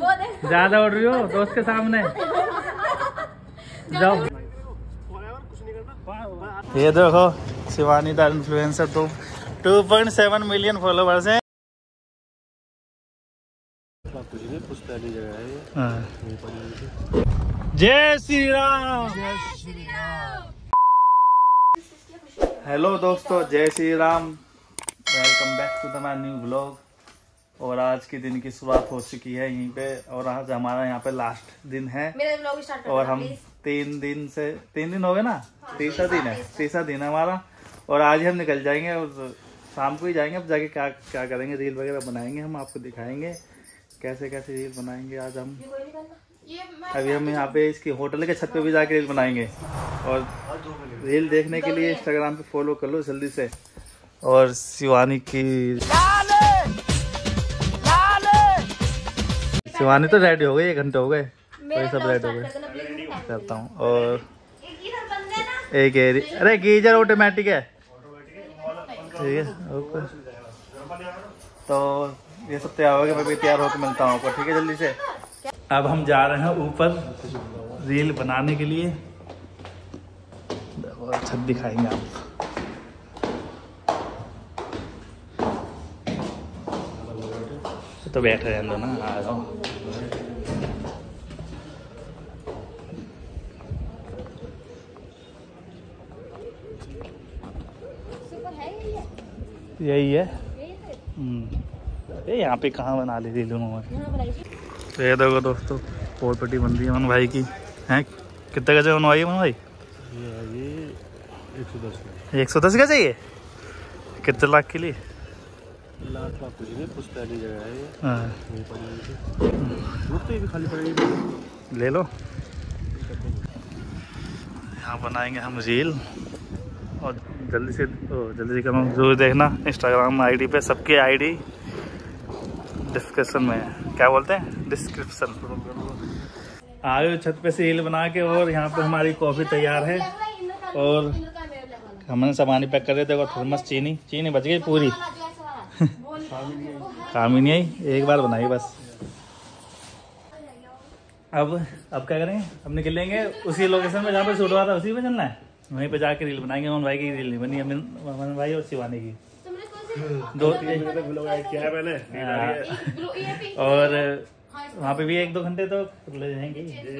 ज्यादा उड़ रही हो दोस्त के सामने। जाओ। ये देखो शिवानी द इन्फ्लुएंसर तो 2.7 मिलियन फॉलोवर्स हैं। जय श्री राम। हेलो दोस्तों, जय Shri Ram. Welcome back to the my new vlog. और आज के दिन की शुरुआत हो चुकी है यहीं पे, और आज हमारा यहाँ पे लास्ट दिन है। मेरा व्लॉग स्टार्ट और हम 3 दिन हो गए ना। हाँ, तीसरा दिन है हमारा। और आज ही हम निकल जाएंगे और शाम को ही जाएंगे। अब जाके क्या क्या करेंगे, रील वगैरह बनाएंगे, हम आपको दिखाएंगे कैसे कैसे रील बनाएंगे आज हम। अभी हम यहाँ पे इसकी होटल के छत पे भी जाके रील बनाएंगे। और रील देखने के लिए इंस्टाग्राम पे फॉलो कर लो जल्दी से। और शिवानी तो रेडी हो गई, 1 घंटे हो गए, वही सब रेडी हो गए करता हूँ। और एक अरे गीजर ऑटोमेटिक है, ठीक है ओके। तो ये सब तैयार हो गया, मैं भी तैयार होकर मिलता हूँ आपको, ठीक है जल्दी से। अब हम जा रहे हैं ऊपर रील बनाने के लिए। छत दिखाएंगे आपको। तो बैठ रहे हैं ना, आ जाओ। यही है। यहाँ पे कहाँ बना ली थी दोनों में। तो ये देखो दोस्तों, बहुत बड़ी बन रही है मन भाई की। हैं कितने गज बनवाई है मन भाई? ये 110 का चाहिए। कितने लाख के लिए? लाख कुछ नहीं, पुश्तैनी जगह है ये। हाँ भी खाली पड़ेगी, ले लो। यहाँ बनाएंगे हम रील। और जल्दी से करना, जरूर देखना इंस्टाग्राम आईडी पे। सबके आईडी डिस्क्रिप्शन में है। क्या बोलते हैं, डिस्क्रिप्शन। आगे छत पे से रील बना के। और यहाँ पे हमारी कॉफी तैयार है। और हमने सामान पैक कर रहे थे। और थर्मस चीनी बच गई पूरी। काम ही नहीं आई, एक बार बनाई बस। अब क्या करेंगे, अब निकलेंगे उसी लोकेशन में जहाँ पे शूट हुआ था, उसी पे चलना है। वहीं पे जाके रील बनाएंगे। मोहन भाई की रील नहीं बनी, मोहन भाई और शिवानी की दो क्या है मैंने। और वहाँ पे भी 1-2 घंटे तो ले जाएंगे।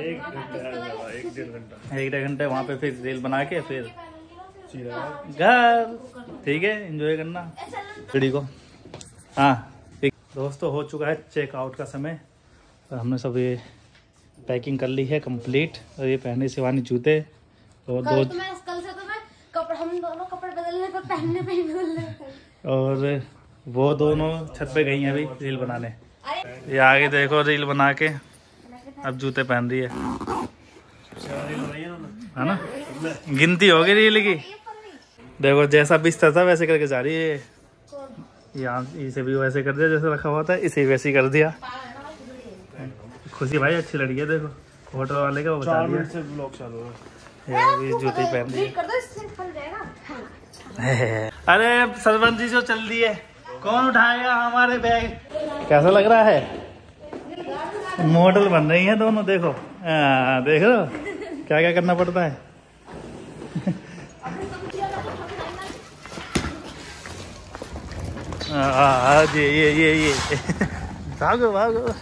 1-1.5 घंटे वहाँ पे फिर रील बना के फिर घर, ठीक है। एंजॉय करना वीडियो को। हाँ ठीक दोस्तों, हो चुका है चेकआउट का समय। और हमने सब ये पैकिंग कर ली है कंप्लीट। और ये पहने शिवानी जूते। और कल से तो मैं हम दोनों कपड़े बदलने पर पहनने पे ही बदल रहे। और वो दोनों छत पे गई हैं अभी रील बनाने। ये आगे देखो रील बना के अब जूते पहन रही है ना। गिनती होगी रील की। देखो जैसा बिस्तर था वैसे करके जा रही है। यहाँ इसे भी वैसे कर दिया जैसे रखा हुआ था, इसे वैसे कर दिया। खुशी भाई अच्छी लड़की है। देखो होटल वाले का वो बता दिया। जूते पहन दिए। अरे सरपंच जी जो चल दिए, कौन उठाएगा हमारे बैग। कैसा लग रहा है? मॉडल बन रही है दोनों। देखो देखो क्या क्या करना पड़ता है। ये भागो भागो।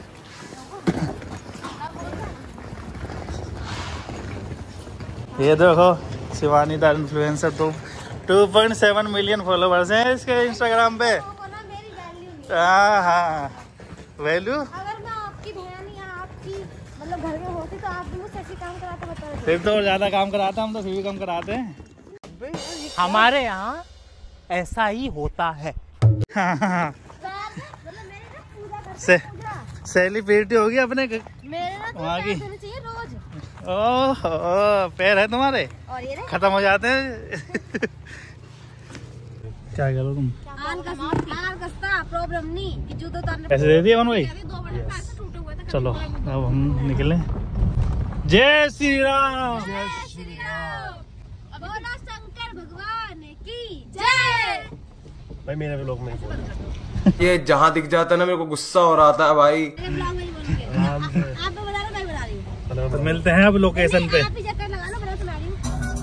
ये देखो शिवानी द इन्फ्लुएंसर तो 2.7 मिलियन फॉलोवर्स हैं इसके इंस्टाग्राम पे। हाँ वैल्यू। अगर मैं आपकी बहन या आपकी मतलब घर में होती तो आप भी मुझसे ऐसे काम कराते बताते। फिर तो ज्यादा काम कराता, हम तो फिर भी कम कराते हैं। हमारे यहाँ ऐसा ही होता है। हाँ सेलिब्रिटी होगी अपने वहाँ की। ओह पैर है तुम्हारे, खत्म हो जाते हैं। क्या करो तुम? प्रॉब्लम नहीं। पैसे दे दिए भाई। चलो अब हम निकले। जय श्री राम। शंकर भगवान की जय। भाई मेरे व्लॉग में ये जहाँ दिख जाता है ना, मेरे को गुस्सा हो रहा था भाई। कमाल है। आप बता रहे हो, मैं बता रही हूँ। तो मिलते हैं अब लोकेशन पे। आप ही चक्कर लगा लो, बड़ा सुना रही हूँ।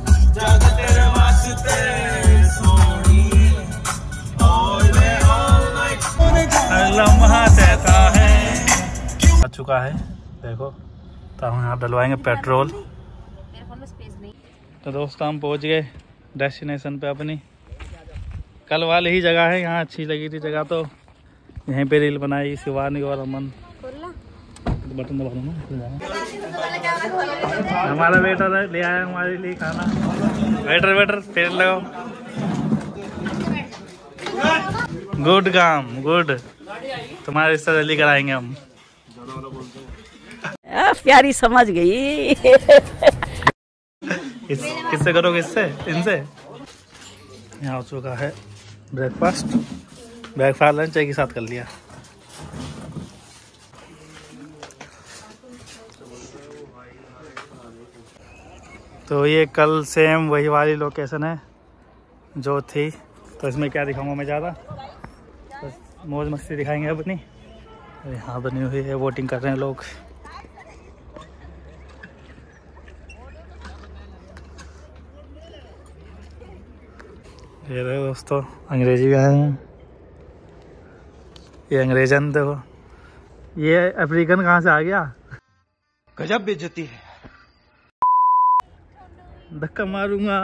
लम्हा सहता है आ चुका है, देखो। तो हम यहाँ डलवाएंगे पेट्रोल। मेरे फोन में स्पेस नहीं। तो दोस्तों हम पहुँच गए डेस्टिनेशन पे अपनी। कल वाली ही जगह है, यहाँ अच्छी लगी थी जगह, तो यहीं पे रील बनाई शिवानी और अमन। बटन दबा दो ना। हमारा वेटर है, ले आया हमारे लिए खाना। वेटर पेड़ लगाओ। गुड काम, गुड। तुम्हारे रिश्ता जल्दी कराएंगे हम। प्यारी समझ गई। किससे करोगे? इससे, इनसे। यहाँ हो चुका है ब्रेकफास्ट लंच चाय के साथ कर लिया। तो ये कल सेम वही वाली लोकेशन है जो थी। तो इसमें क्या दिखाऊंगा मैं ज़्यादा, बस मौज मस्ती दिखाएंगे अपनी। यहाँ बनी हुई है, वोटिंग कर रहे हैं लोग। ये देखो दोस्तों, अंग्रेजी भी आए हैं। ये अंग्रेजन देखो, ये अफ्रीकन कहाँ से आ गया। गजब बेइज्जती है। धक्का मारूंगा।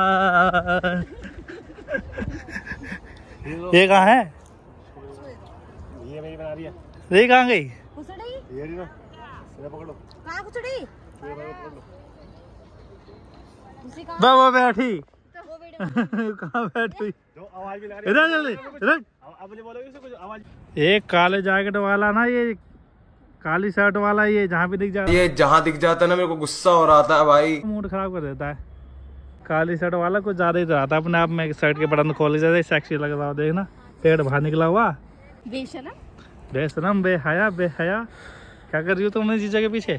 ये कहाँ है? ये मेरी बना रही है। ये कहाँ गई? खुसड़ी? ये ना, इसे पकड़ो। कहाँ खुसड़ी? ये पकड़ लो। दूसरी कहाँ? वो बैठी। तो वो वीडियो कहाँ बैठी? जो आवाज भी ला रही इधर जल्दी, इधर। अब बोलोगे उसे कुछ आवाज। एक काले जैकेट वाला ना, ये काली शर्ट वाला, ये जहाँ भी दिख जाता ये जहाँ दिख जाता है ना, मेरे को गुस्सा हो रहा था भाई। मूड खराब कर देता है। काली शर्ट वाला कुछ ज्यादा ही रहता है अपने आप में। शर्ट के बटन खोल जाते, सेक्सी लग रहा हो, देखना पेड़ बाहर निकला हुआ। बेशरम बेहया। क्या कर रही हो तुमने जीजा के पीछे?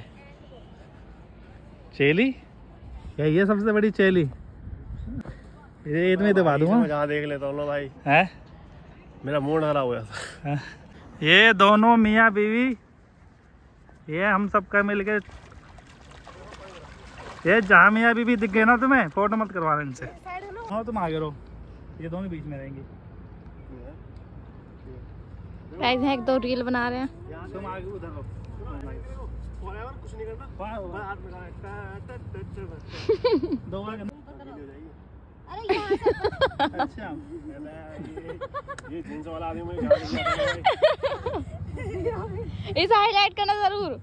चेली? ये सबसे बड़ी चेली। ये तुम्हें दबा दूंगा। जहाँ देख लेता हूँ भाई, है मेरा मूड खराब हो गया था। ये दोनों मियाँ बीवी, ये हम सबका मिलके। ये जहाँ मियाँ बीवी दिख गए ना तुम्हें, फोटो मत करवाना इनसे। हाँ तुम आगे रहो, ये दोनों बीच में रहेंगी। एक दो रील बना रहे हैं। तुम आगे उधर रहो। कुछ नहीं करना। दो बार करना। अरे यहाँ से अच्छा, ये जींस वाला आदमी मुझे जहाँ दिख जाता है। इसे हाईलाइट करना जरूर।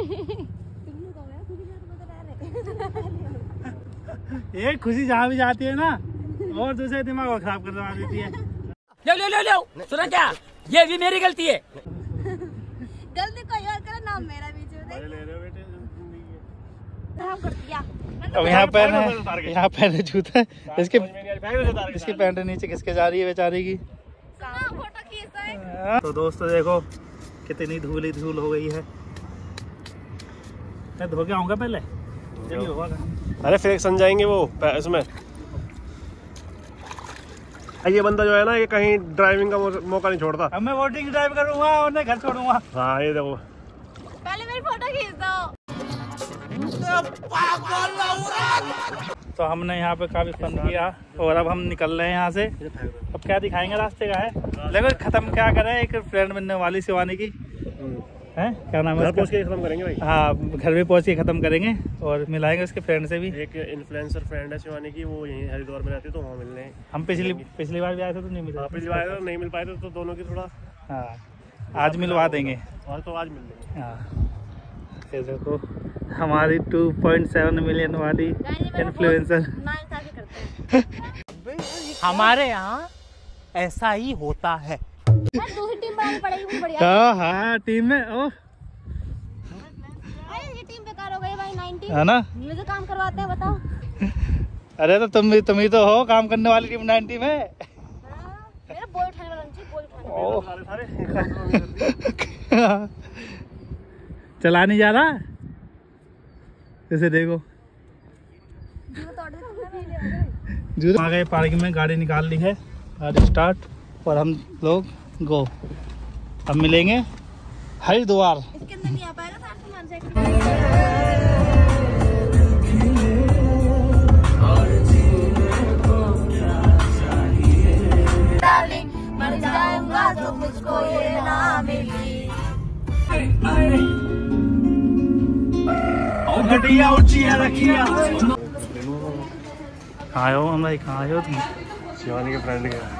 ये खुशी जहाँ भी जाती है ना, और दूसरे दिमाग को खराब करवा देती है। लो सुना क्या? ये भी मेरी गलती है। गलती कोई और करे, नाम मेरा बीच में देख। ले रहे हो बेटे जिंदगी है। हम कर दिया। अब यहाँ पहने जूते, इसकी पैंट नीचे किसके जा रही है बेचारी की। फोटो खींचता है। तो दोस्तों देखो कितनी धूल हो गई है। मैं धो के आऊंगा पहले, जल्दी होगा। अरे फिर सन जाएंगे वो इसमें। ये बंदा जो है ना, ये कहीं ड्राइविंग का मौका नहीं छोड़ता। अब मैं वोटिंग ड्राइव करूंगा और मैं घर छोड़ूंगा। हाँ ये देखो, पहले मेरी फोटो खींच दो। तो हमने यहाँ पे काफी फन किया और अब हम निकल रहे हैं यहाँ से। अब क्या दिखाएंगे रास्ते का है, लेकिन खत्म क्या करें, एक फ्रेंड बनने वाली शिवानी की है, क्या नाम है घर उसका? पहुँच के खत्म करेंगे भाई। हाँ, घर में पहुँच के खत्म करेंगे और मिलाएंगे उसके फ्रेंड से भी। एक इन्फ्लुएंसर फ्रेंड है शिवानी की, वो यहीं हरिद्वार में रहती है, तो वहाँ मिलने हैं। हम पिछली बार भी आए थे तो नहीं मिले। पिछली बार नहीं मिल पाए थे, तो दोनों की थोड़ा। हाँ, आज मिलवा देंगे। और तो आज मिल लेंगे। हाँ, ये देखो हमारी 2.7 मिलियन वाली इन्फ्लुएंसर। हमारे यहाँ ऐसा ही होता है। दूसरी टीम बनानी पड़ेगी, वो बढ़िया। हाँ टीम में ओह अरे ये टीम बेकार हो गई भाई। 90 है ना। मुझे काम करवाते हैं, बताओ। अरे तो तुम ही तो हो काम करने वाली टीम 90 में। मेरा बोल उठाने वाला नहीं, बोल उठाने ओह चला नहीं जा रहा, जैसे देखो जूता आ गए। पार्किंग में गाड़ी निकाल ली है, गाड़ी स्टार्ट, और हम लोग गो। अब मिलेंगे हरिद्वार। इसके अंदर नहीं आ पाएगा सारा सामान। मर जाऊंगा तो मुझको ये ना मिली। घटिया उचिया रखिया। कहाँ आयो हम भाई, कहाँ आयो तुम? शिवानी के फ्रेंड के।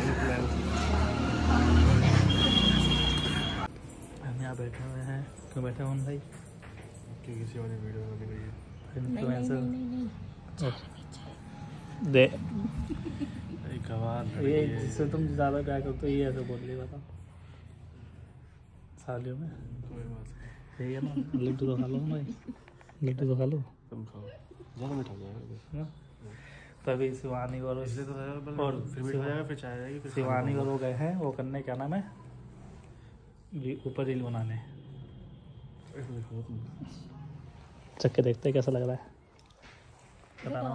हम यहाँ बैठे हुए हैं। क्यों बैठे हम भाई? क्योंकि शिवानी वीडियो बना रही है। इन्फ्लुएंसर दे ये जिससे तुम ज्यादा प्यार करते हो ये ऐसे बोल रही, बताओ सालियों में। सही है ना? लड्डू तो खा लो भाई, लड्डू तो खा लो। तुम खाओ, ज़्यादा मीठा हो जाएगा। तभी शिवानी और इसलिए तो और फिर मीठा हो जाएगा, फिर चाय आएगी, फिर शिवानी और वो गए हैं वो करने, क्या नाम है, ऊपर रील बनाने। चख के देखते हैं कैसा लग रहा है, बताना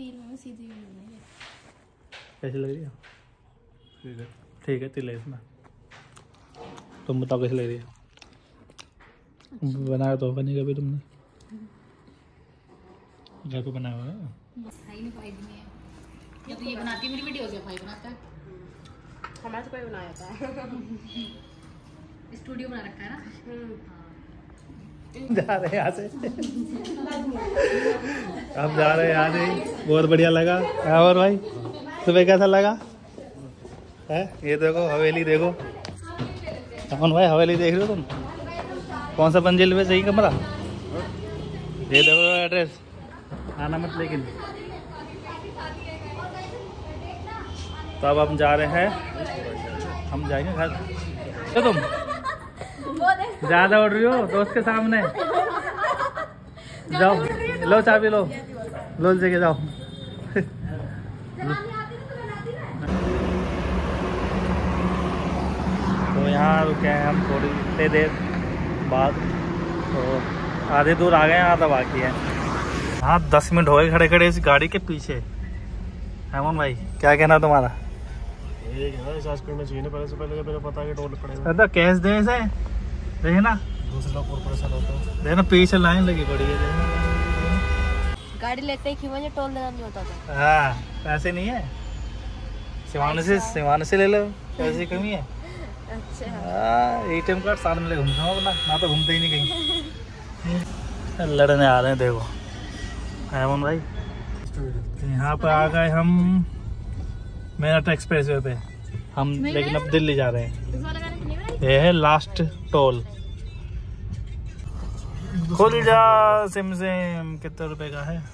कैसी लग रही है? ठीक है तिले इसमें। तुम बताओ कैसी लग रही है? बनाया तो बनी कभी तुमने? घर पे बनाया हुआ है? ये तो ये बनाती है मेरी वीडियो से, भाई बनाता है। हमारे से कोई बनाया था। स्टूडियो बना रखा है ना। जा रहे हैं यहाँ से। अब जा रहे हैं यहाँ से। बहुत बढ़िया लगा। और भाई तुम्हें कैसा लगा है? ये देखो हवेली देखो। कौन भाई हवेली देख रहे हो तुम? कौन सा मंजिल पे सही कमरा? ये देखो एड्रेस, आना मत लेकिन। तो अब हम जा रहे हैं, हम जाएंगे घर। तो तुम ज्यादा उड़ रही हो दोस्त के सामने। जाओ लो चाबी, लो लेके जाओ। तो यहाँ रुके हैं हम थोड़ी देर बाद, तो आधे दूर आ गए हैं, आधा बाकी है। हाँ 10 मिनट हो गए खड़े खड़े इस गाड़ी के पीछे। हेमन भाई क्या कहना तुम्हारा? ये रिचार्ज करना चाहिए ना पहले से, पहले मेरे पता है कि टोल पड़ेगा। तो कैश दे से देखे ना, दूसरे लोग परेशान होते हैं। देखना पीछे लाइन लगी पड़ी है। गाड़ी लेते ही मुझे टोल देना नहीं होता था। हाँ पैसे नहीं है, सिवान से ले लो, पैसे कमी है। अच्छा ATM कार्ड साथ में ले घूमता हूँ अपना, ना तो घूमते ही नहीं कहीं। लड़ने आ रहे हैं देखो हेमन भाई। यहाँ पर आ गए हम मेरठ एक्सप्रेसवे पे हम, लेकिन अब दिल्ली जा रहे हैं। ये है लास्ट टोल। खुल जा सिम सिम, कितने रुपए का है?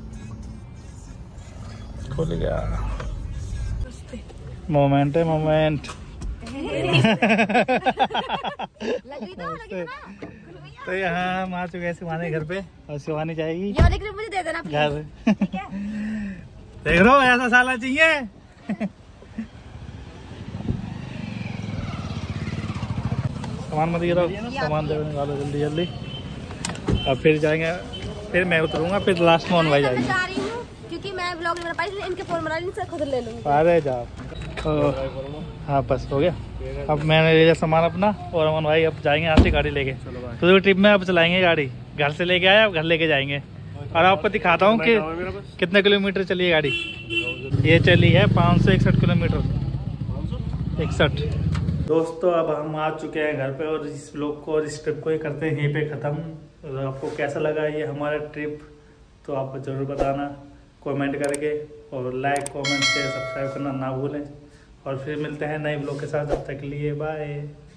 खुल गया। मोमेंट है मोमेंट। तो यहाँ हम आ चुके हैं शिवानी घर पे, और शिवानी जाएगी मुझे दे देना घर। देख लो ऐसा साला चाहिए। सामान मत गिराओ, सामान दे निकालो जल्दी जल्दी। अब फिर जाएंगे, फिर मैं उतरूंगा, फिर लास्ट में ऑन भाई जाएंगे। जा रही हूँ क्योंकि मैं ब्लॉग नहीं बना पाई, इनके फोन बना इनसे खुद ले लूंगी। अरे जाओ। हाँ बस हो गया। अब मैंने ले लिया सामान अपना, और अमन भाई अब जाएंगे यहाँ से गाड़ी लेके। तो ट्रिप में अब चलाएंगे गाड़ी, घर से लेके आए अब घर लेके जाएंगे। और आपको दिखाता हूँ कि कितने किलोमीटर चली है गाड़ी। ये चली है 561 किलोमीटर। 61। दोस्तों अब हम आ चुके हैं घर पे, और इस ब्लॉग को और इस ट्रिप को ही करते हैं यहीं पे ख़त्म। और आपको कैसा लगा ये हमारा ट्रिप, तो आप ज़रूर बताना कमेंट करके, और लाइक कमेंट शेयर सब्सक्राइब करना ना भूलें। और फिर मिलते हैं नए ब्लॉग के साथ, तब तक के लिए बाय।